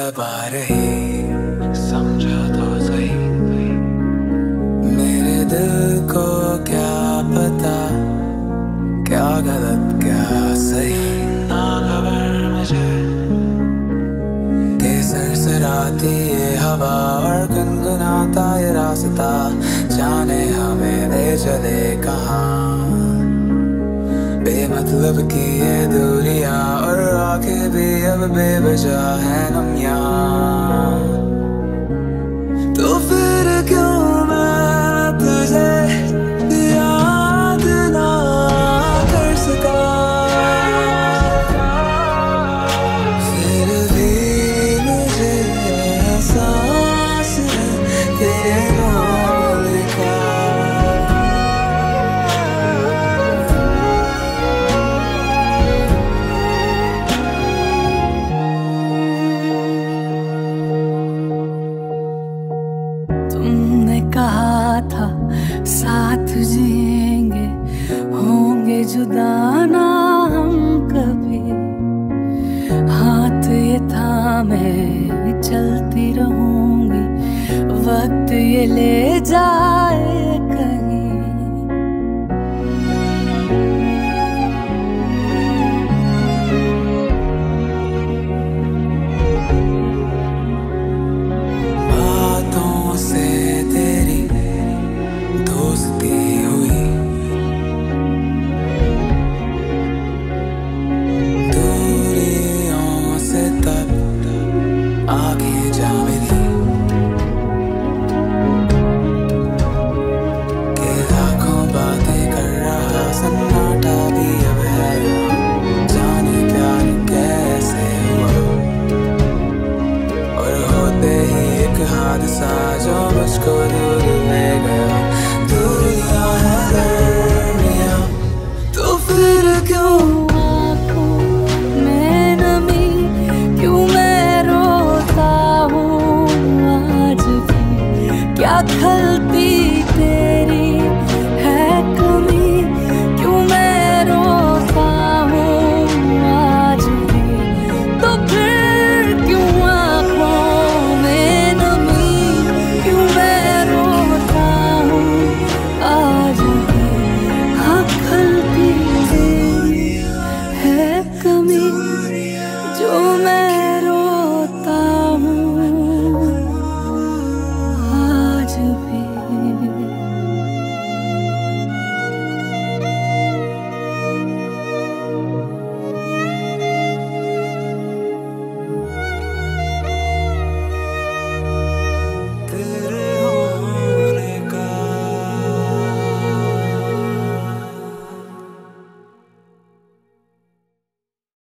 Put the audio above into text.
तड़पा रही, समझा तो सही मेरे दिल को क्या पता क्या गलत क्या सही। ना खबर मुझे के सरसराती ये हवा और गुनगुनाता ये रास्ता, जाने हमें ले चले कहाँ। बेमतलब की ये दूरियां और आंखें भी अब बेवजह है नम यहाँ। तो फिर क्यों मैं तुझे याद ना कर सका, फिर भी मुझे एहसास है तेरे नाम का। तुमने कहा था साथ जिएंगे, होंगे जुदा ना हम कभी। हाथ ये थामे चलती रहूंगी, वक्त ये ले जाए कहीं। बातों से तेरी दोस्ती हुई, दूरियों से तब आगे जा मिली के लाखों बातें कर रहा सन्नाटा भी अब है यहाँ। जाने प्यार कैसे हुआ और होते ही एक हादसा जो मुझको दूर ले गया। दूरियां है दरमियां, तो फिर क्यों आँखों में नमी, क्यों मैं रोता हूँ आज भी। क्या खलती